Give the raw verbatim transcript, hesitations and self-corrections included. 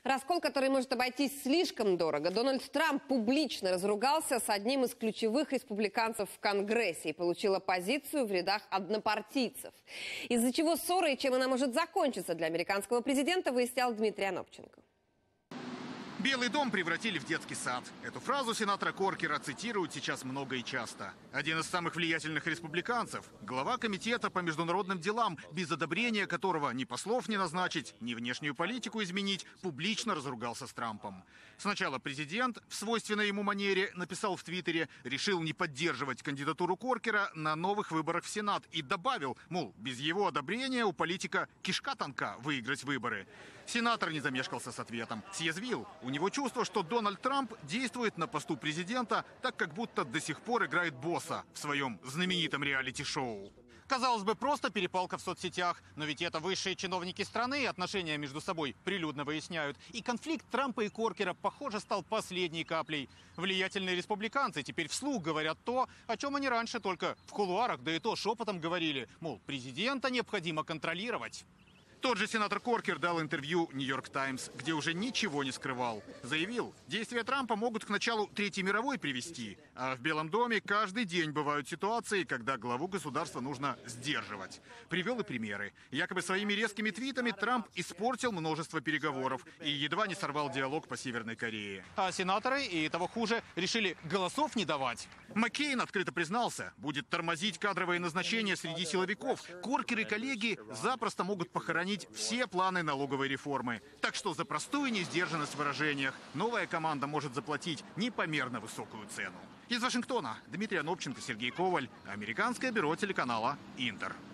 Раскол, который может обойтись слишком дорого. Дональд Трамп публично разругался с одним из ключевых республиканцев в Конгрессе и получил оппозицию в рядах однопартийцев. Из-за чего ссора и чем она может закончиться для американского президента, выяснял Дмитрий Анопченко. Белый дом превратили в детский сад. Эту фразу сенатора Коркера цитируют сейчас много и часто. Один из самых влиятельных республиканцев, глава комитета по международным делам, без одобрения которого ни послов не назначить, ни внешнюю политику изменить, публично разругался с Трампом. Сначала президент, в свойственной ему манере, написал в Твиттере, решил не поддерживать кандидатуру Коркера на новых выборах в Сенат и добавил, мол, без его одобрения у политика кишка тонка выиграть выборы. Сенатор не замешкался с ответом, съязвил. У него чувство, что Дональд Трамп действует на посту президента так, как будто до сих пор играет босса в своем знаменитом реалити-шоу. Казалось бы, просто перепалка в соцсетях, но ведь это высшие чиновники страны, отношения между собой прилюдно выясняют. И конфликт Трампа и Коркера, похоже, стал последней каплей. Влиятельные республиканцы теперь вслух говорят то, о чем они раньше только в кулуарах, да и то шепотом говорили, мол, президента необходимо контролировать. Тот же сенатор Коркер дал интервью «Нью-Йорк Таймс», где уже ничего не скрывал. Заявил, действия Трампа могут к началу Третьей мировой привести, а в Белом доме каждый день бывают ситуации, когда главу государства нужно сдерживать. Привел и примеры. Якобы своими резкими твитами Трамп испортил множество переговоров и едва не сорвал диалог по Северной Корее. А сенаторы, и того хуже, решили голосов не давать. Маккейн открыто признался, будет тормозить кадровые назначения среди силовиков. Коркер и коллеги запросто могут похоронить все планы налоговой реформы. Так что за простую несдержанность в выражениях новая команда может заплатить непомерно высокую цену. Из Вашингтона Дмитрий Анопченко, Сергей Коваль, Американское бюро телеканала «Интер».